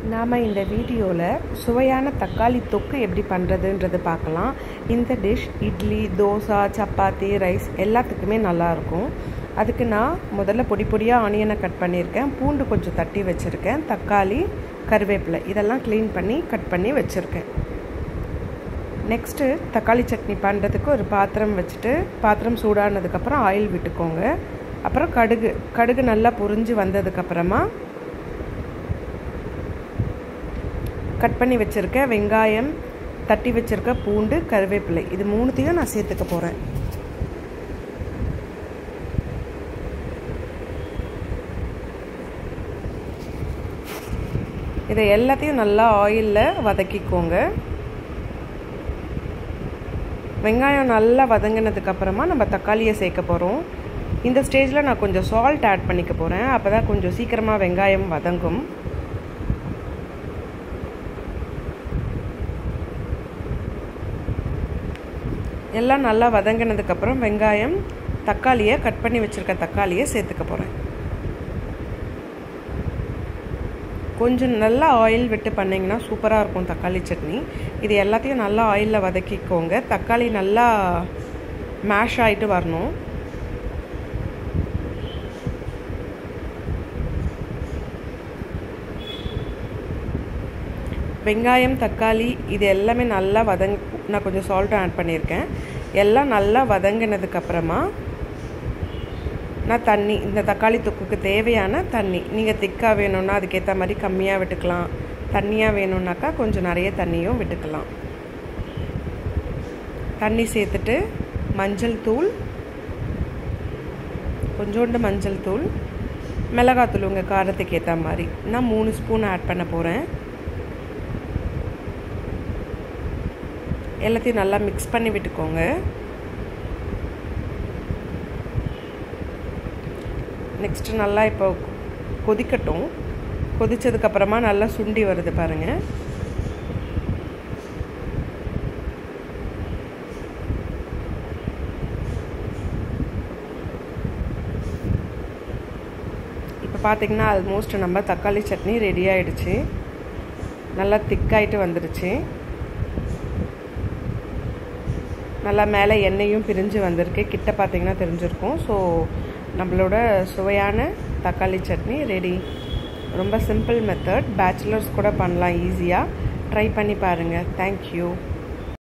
நாம் இந்த வீடியோவில் சுவையான தக்காளி தொக்கு எப்படி பண்ணுறதுன்றது பார்க்கலாம். இந்த டிஷ் இட்லி, தோசை, சப்பாத்தி, ரைஸ் எல்லாத்துக்குமே நல்லாயிருக்கும். அதுக்கு நான் முதல்ல பொடி பொடியாக ஆனியனை கட் பண்ணியிருக்கேன், பூண்டு கொஞ்சம் தட்டி வச்சுருக்கேன், தக்காளி, கருவேப்பிலை இதெல்லாம் க்ளீன் பண்ணி கட் பண்ணி வச்சுருக்கேன். நெக்ஸ்ட்டு தக்காளி சட்னி பண்ணுறதுக்கு ஒரு பாத்திரம் வச்சுட்டு பாத்திரம் சூடானதுக்கப்புறம் ஆயில் விட்டுக்கோங்க. அப்புறம் கடுகு நல்லா பொரிஞ்சு வந்ததுக்கப்புறமா கட் பண்ணி வச்சுருக்க வெங்காயம், தட்டி வச்சுருக்க பூண்டு, கருவேப்பிலை இது மூணுத்தையும் நான் சேர்த்துக்க போகிறேன். இதை எல்லாத்தையும் நல்லா ஆயிலில் வதக்கிக்கோங்க. வெங்காயம் நல்லா வதங்கினதுக்கப்புறமா நம்ம தக்காளியை சேர்க்க போகிறோம். இந்த ஸ்டேஜில் நான் கொஞ்சம் சால்ட் ஆட் பண்ணிக்க போகிறேன், அப்போ தான் கொஞ்சம் சீக்கிரமாக வெங்காயம் வதங்கும். எல்லாம் நல்லா வதங்கினதுக்கப்புறம் வெங்காயம், தக்காளியை கட் பண்ணி வச்சுருக்க தக்காளியை சேர்த்துக்க போகிறேன். கொஞ்சம் நல்லா ஆயில் விட்டு பண்ணிங்கன்னா சூப்பராக இருக்கும் தக்காளி சட்னி. இது எல்லாத்தையும் நல்லா ஆயிலில் வதக்கிக்கோங்க. தக்காளி நல்லா மேஷ் ஆகிட்டு வரணும். வெங்காயம், தக்காளி இது எல்லாமே நல்லா நான் கொஞ்சம் சால்ட்டும் ஆட் பண்ணியிருக்கேன். எல்லாம் நல்லா வதங்கினதுக்கப்புறமா நான் தண்ணி, இந்த தக்காளி தொக்குக்கு தேவையான தண்ணி, நீங்கள் திக்காக வேணும்னா அதுக்கேற்ற மாதிரி கம்மியாக விட்டுக்கலாம், தண்ணியாக வேணும்னாக்கா கொஞ்சம் நிறைய தண்ணியும் விட்டுக்கலாம். தண்ணி சேர்த்துட்டு மஞ்சள் தூள், கொஞ்சோண்டு மஞ்சள் தூள், மிளகாத்தூள் உங்கள் காரத்துக்கு ஏற்ற மாதிரி நான் 3 ஸ்பூன் ஆட் பண்ண போகிறேன். எல்லாத்தையும் நல்லா மிக்ஸ் பண்ணி விட்டுக்கோங்க. நெக்ஸ்ட்டு நல்லா இப்போ கொதிக்கட்டும். கொதித்ததுக்கப்புறமா நல்லா சுண்டி வருது பாருங்கள். இப்போ பார்த்திங்கன்னா ஆல்மோஸ்ட் நம்ம தக்காளி சட்னி ரெடி ஆகிடுச்சு. நல்லா திக்காயிட்டு வந்துடுச்சு. நல்லா மேலே எண்ணெயும் பிரிஞ்சு வந்திருக்கு. கிட்ட பார்த்திங்கன்னா தெரிஞ்சிருக்கும். ஸோ நம்மளோட சுவையான தக்காளி சட்னி ரெடி. ரொம்ப சிம்பிள் மெத்தட், பேச்சுலர்ஸ் கூட பண்ணலாம் ஈஸியாக. ட்ரை பண்ணி பாருங்கள். தேங்க்யூ.